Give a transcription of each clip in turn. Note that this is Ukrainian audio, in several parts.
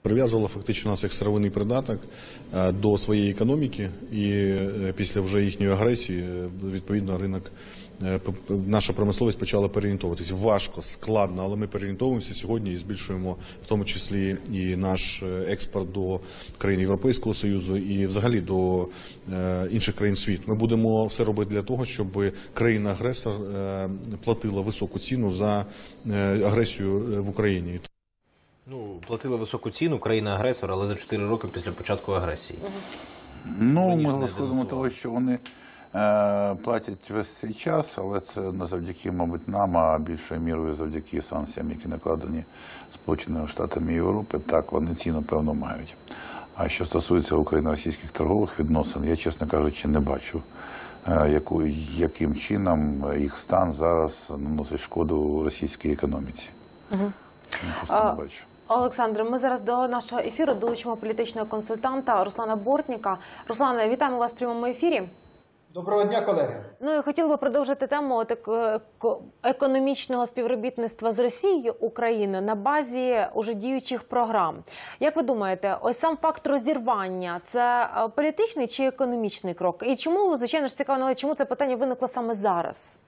прив'язувала фактично нас як сировинний придаток до своєї економіки, і після вже їхньої агресії, відповідно, ринок, наша промисловість почала переорієнтовуватись. Важко, складно, але ми переорієнтовуємося сьогодні і збільшуємо в тому числі і наш експорт до країн Європейського Союзу і взагалі до інших країн світу. Ми будемо все робити для того, щоб країна-агресор платила високу ціну за агресію в Україні. Ну, платила високу ціну країна-агресор, але за 4 роки після початку агресії. Ну, ми розходимо того, що вони платять весь цей час, але це не завдяки, мабуть, нам, а більшою мірою завдяки санкціям, які накладені Сполученими Штатами Європи. Так, вони ціну, певно, мають. А що стосується україно-російських торгових відносин, я, чесно кажучи, не бачу, яким чином їх стан зараз наносить шкоду російській економіці. Просто не бачу. Олександре, ми зараз до нашого ефіру долучимо політичного консультанта Руслана Бортніка. Руслане, вітаємо вас в прямому ефірі. Доброго дня, колеги. Ну і хотів би продовжити тему економічного співробітництва з Росією України на базі уже діючих програм. Як ви думаєте, ось сам факт розірвання – це політичний чи економічний крок? І чому, звичайно ж, цікаво, чому це питання виникло саме зараз?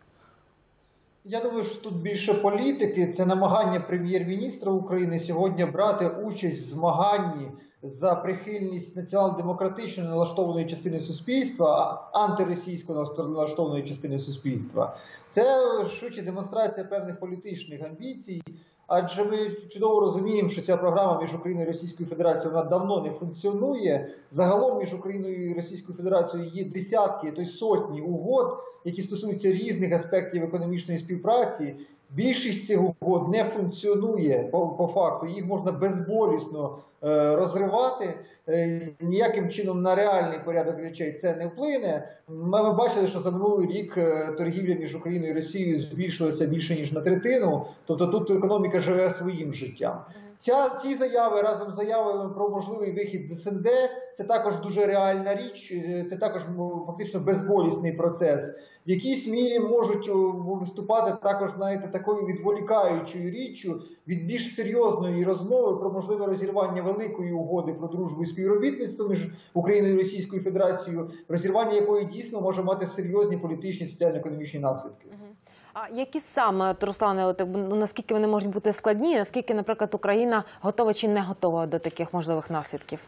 Я думаю, що тут більше політики. Це намагання прем'єр-міністра України сьогодні брати участь в змаганні за прихильність націонал-демократично налаштованої частини суспільства, антиросійсько налаштованої частини суспільства. Це швидше демонстрація певних політичних амбіцій, адже ми чудово розуміємо, що ця програма між Україною і Російською Федерацією вона давно не функціонує. Загалом між Україною і Російською Федерацією є десятки, то й сотні угод, які стосуються різних аспектів економічної співпраці. Більшість цих угод не функціонує по факту, їх можна безболісно розривати, ніяким чином на реальний порядок речей це не вплине. Ми бачили, що за минулий рік торгівля між Україною і Росією збільшилася більше ніж на третину, тобто тут економіка живе своїм життям. Ці заяви разом з заявами про можливий вихід з СНД – це також дуже реальна річ, це також фактично безболісний процес. В якійсь мірі можуть виступати також, знаєте, такою відволікаючою річчю від більш серйозної розмови про можливе розірвання великої угоди про дружбу і співробітництво між Україною і Російською Федерацією, розірвання якої дійсно може мати серйозні політичні і соціально-економічні наслідки. А які саме, Руслане, наскільки вони можуть бути складні, наскільки, наприклад, Україна готова чи не готова до таких можливих наслідків?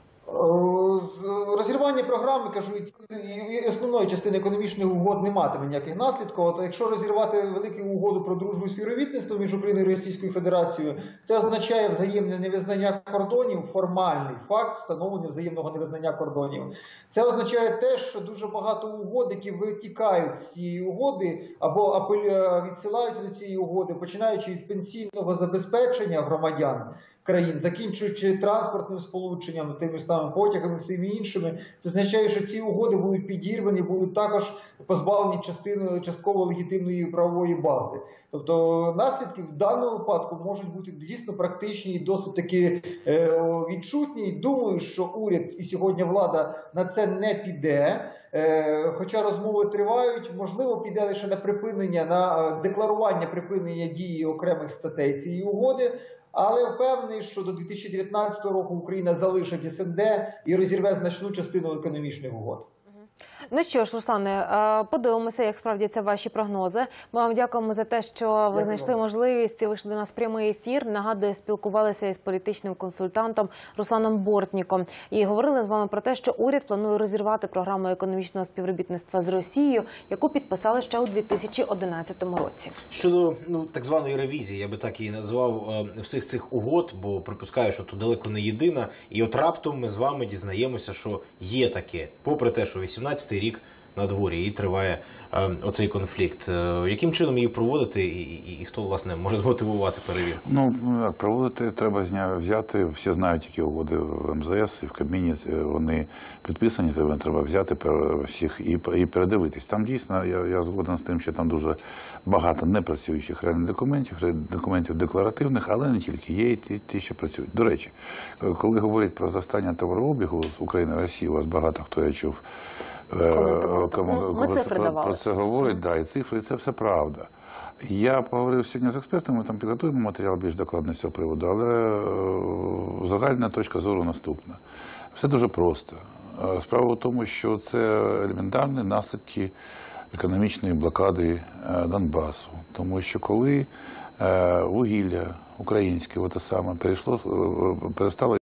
Розірвання програми, кажу, основної частини економічних угод не матиме ніяких наслідків. От якщо розірвати велику угоду про дружбу і співробітництво між Україною і Російською Федерацією, це означає взаємне невизнання кордонів, формальний факт встановлення взаємного невизнання кордонів. Це означає те, що дуже багато угод, які витікають з цієї угоди або відсилаються до цієї угоди, починаючи від пенсійного забезпечення громадян країн, закінчуючи транспортним сполученням, тими ж самими потягами, всіми іншими, це означає, що ці угоди будуть підірвані, будуть також позбавлені частково легітимної правової бази. Тобто наслідки в даному випадку можуть бути дійсно практичні і досить таки відчутні. Думаю, що уряд і сьогодні влада на це не піде. Хоча розмови тривають, можливо, піде лише на припинення, на декларування припинення дії окремих статей цієї угоди. Але впевнений, що до 2019 року Україна залишить СНД і розірве значну частину економічних угод. Ну що ж, Руслане, подивимося, як справдяться ваші прогнози. Ми вам дякуємо за те, що ви знайшли можливість і вийшли до нас в прямий ефір. Нагадую, спілкувалися із політичним консультантом Русланом Бортніком. І говорили з вами про те, що уряд планує розірвати програму економічного співробітництва з Росією, яку підписали ще у 2011 році. Щодо так званої ревізії, я би так її назвав, всіх цих угод, бо припускаю, що тут далеко не єдина. І от раптом ми з вами дізнаємося, що є таке, попри те, що 18-й рік на дворі і триває оцей конфлікт. Яким чином її проводити і хто, власне, може змотивувати перевірку? Ну, як проводити, треба взяти, всі знають, які угоди в МЗС і в Кабміні, вони підписані, треба взяти всіх і передивитись. Там дійсно, я згоден з тим, що там дуже багато непрацюючих реальних документів декларативних, але не тільки, є і ті, що працюють. До речі, коли говорять про зростання товарообігу з України і Росії, у вас багато хто, я чув, про це говорить, да, і цифри, це все правда. Я поговорив сьогодні з експертами, там підготуємо матеріал більш докладний з цього приводу, але загальна точка зору наступна. Все дуже просто. Справа в тому, що це елементарні наслідки економічної блокади Донбасу. Тому що коли вугілля українське, перестало